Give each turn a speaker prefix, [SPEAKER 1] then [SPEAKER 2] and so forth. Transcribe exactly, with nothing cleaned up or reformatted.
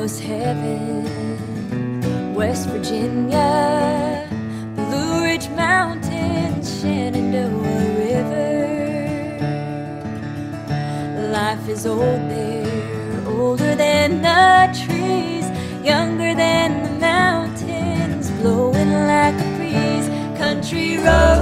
[SPEAKER 1] almost heaven. West Virginia, Blue Ridge Mountains, Shenandoah River. Life is old there, older than the trees, younger than the mountains, blowing like a breeze. Country road